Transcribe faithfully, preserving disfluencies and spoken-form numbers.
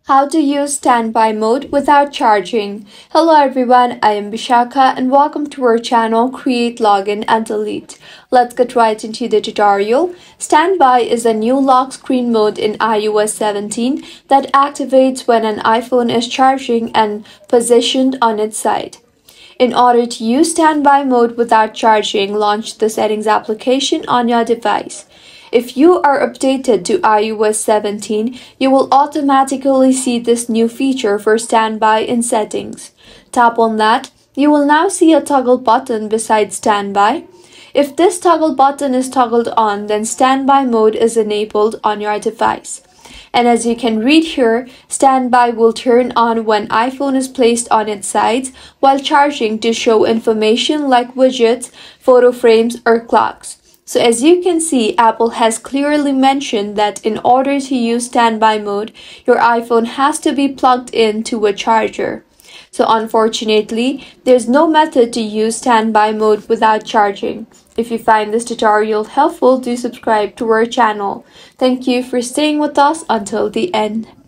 How to use standby mode without charging. Hello everyone, I am Bishakha and welcome to our channel Create, Login and Delete. Let's get right into the tutorial. Standby is a new lock screen mode in i O S seventeen that activates when an iPhone is charging and positioned on its side. In order to use standby mode without charging, launch the settings application on your device. If you are updated to i O S seventeen, you will automatically see this new feature for standby in settings. Tap on that. You will now see a toggle button beside standby. If this toggle button is toggled on, then standby mode is enabled on your device. And as you can read here, standby will turn on when iPhone is placed on its sides while charging to show information like widgets, photo frames, or clocks. So as you can see, Apple has clearly mentioned that in order to use standby mode, your iPhone has to be plugged in to a charger. So unfortunately, there's no method to use standby mode without charging. If you find this tutorial helpful, do subscribe to our channel. Thank you for staying with us until the end.